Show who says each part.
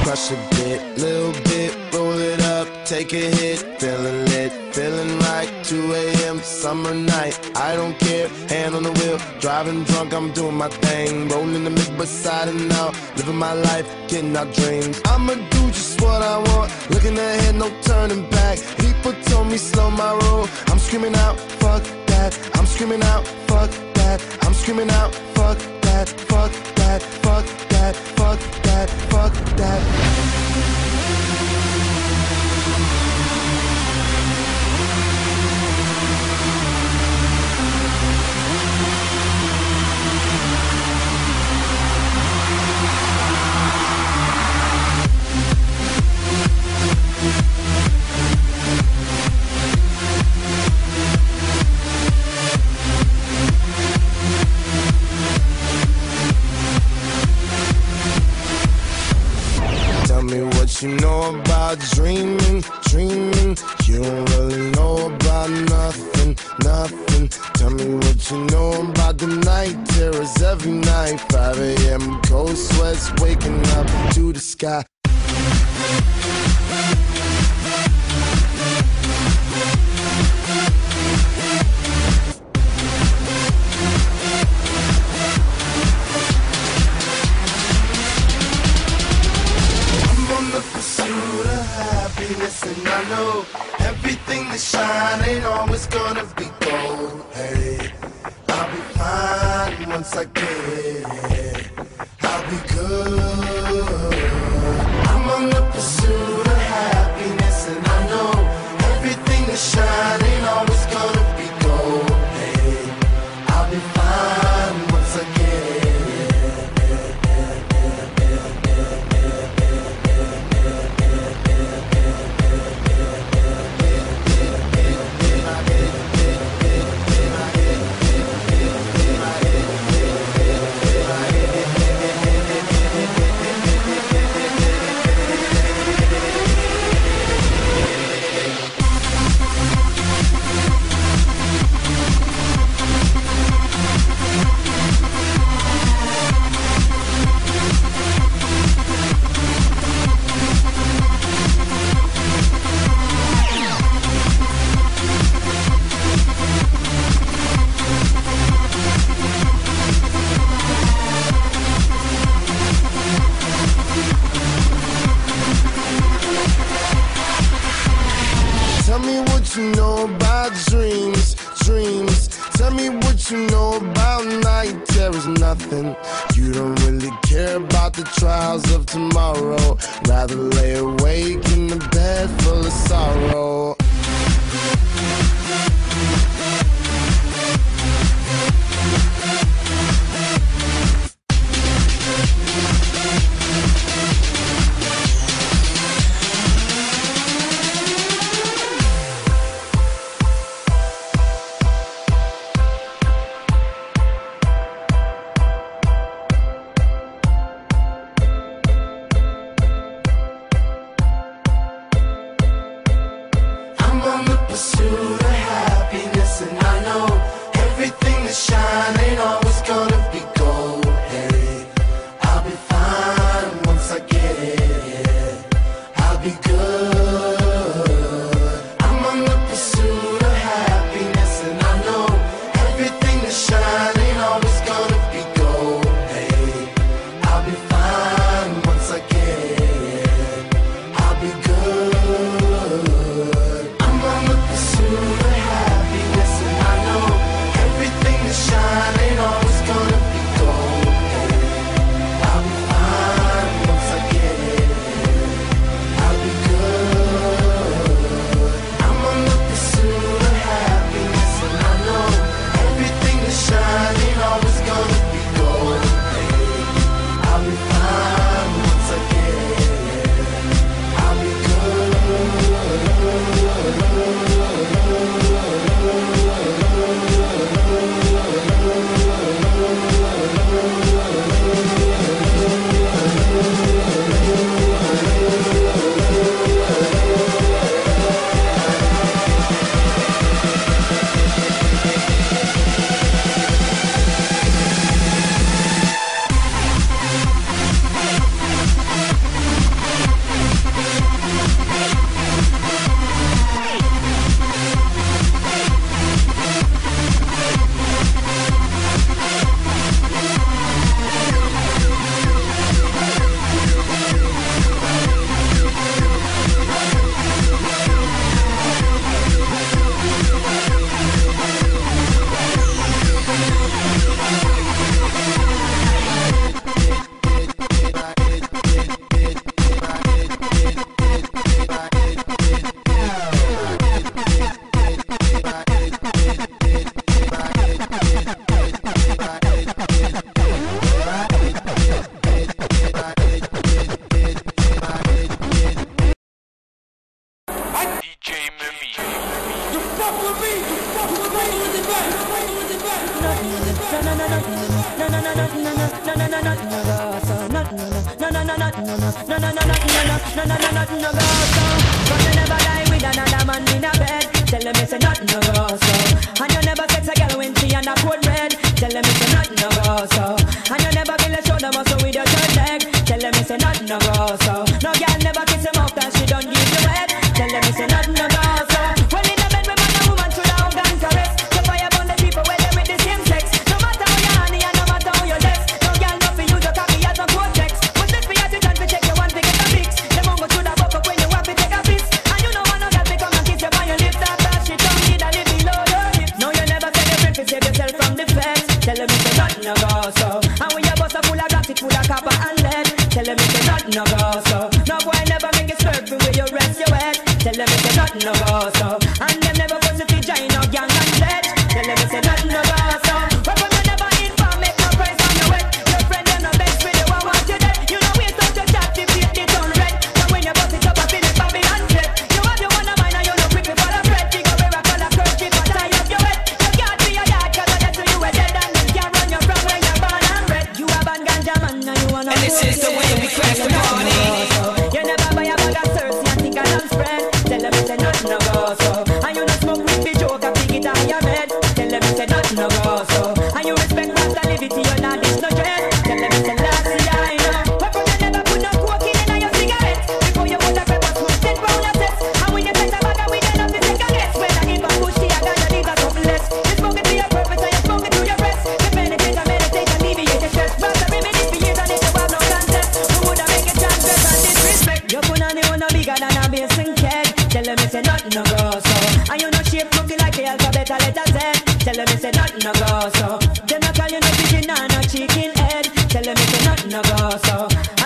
Speaker 1: crush a bit, little bit, roll it up, take a hit, feeling lit, feeling right, 2 a.m. summer night, I don't care, hand on the wheel, driving drunk, I'm doing my thing, rolling the mid beside and out, living my life, getting our dreams. I'ma do just what I want, looking ahead, no turning back. People told me slow my roll, I'm screaming out, fuck that, I'm screaming out, fuck that, I'm screaming out, fuck that, fuck that, fuck that, fuck that, fuck that. Tell me what you know about dreaming, dreaming. You don't really know about nothing, nothing. Tell me what you know about the night terrors every night. 5 a.m. cold sweats waking up to the sky. And I know everything that shine ain't always gonna be gold. Hey, I'll be fine once I get it. I'll be good. I'm on the pursuit of happiness, and I know everything that shine ain't always gonna be gold. Hey, I'll be fine once I get it. Tell me what you know about dreams, dreams. Tell me what you know about night terrors, nothing. You don't really care about the trials of tomorrow. Rather lay awake in the bed full of sorrow. Pursuit of happiness, and I know everything that shine ain't always gonna be gold. Hey, I'll be fine once I get it. I'll be good. I'm on the pursuit of happiness, and I know everything that shine ain't always gonna be gold. Hey, I'll be fine once I get it. I'll be good. I'm on the pursuit.
Speaker 2: nothing no go so. But you never lie with another man in a bed. Tell them it's nothing no go so. And you never sex a girl when she on a cold red. Tell them it's nothing no go so. And you never feel a shoulder muscle with your third leg. Tell them it's nothing no go so. No girl never kiss him off that she don't give you head. Tell them it's nothing no go so. Well in the bed with man and woman should have done caress. So fire burn the people where they with the same sex. No matter how you honey and no matter how you less. No girl not for you to copy as a cortex. But this be as you try to check your one to get a fix. The mongo should have buck up when you want to take a piss. And you know one of girl to come and kiss you on your lips. After she tongue need a little below your hips. No you never say your friend to save yourself from the feds. Tell them it's nothing no go so. And when your bus are full of gas, it full of copper and lead. Tell them it's nothing no go so. No boy never make it slurp where you rest your head. Tell them it's nothing no go so. And them never pussy to join no gang and pledge. Tell them it's nothing no go so. But when you never inform, make no price on your head. Your friend them no best with you, I want you dead. You know waste out your chat if you get on red. So when you bust it up, I feel it Babylon jet. You have your one of mine and you know quick before the bread. You go wear a collar kerchief and tie up your head. You can't be your yard cause that's who you were dead. And them can't run you from when you're born and red. You have a ganja man and you wanna.
Speaker 3: And this is the way we crash the party.
Speaker 2: You never buy a bag of Cersei and think I'm spread. Tell them it's nothing no go so. And you don't smoke with the joke and pick it on your bed. Tell them it's nothing no go so. And you respect master liberty, you're not this no dread. Tell them it's a last year, I know. But you never put no cocaine in your cigarette. Before you put a pepper smoke, 10 pound of cess. And when you take a bag of weed, then nothing take a guess. When I give a push to your gun, you need a something less. You smoke it to your purpose and you smoke it to your breast. You meditate and alleviate your stress. Master reminisce for years and if you have no contest, who would have make a chance and disrespect? Your punani one no bigger than a basin keg. Tell them it's nothing no go so. And you know shape looking like the alphabet a letter Z. Tell them it's nothing no go so. Them no call you no pigeon or no chicken head. Tell them it's nothing no go so.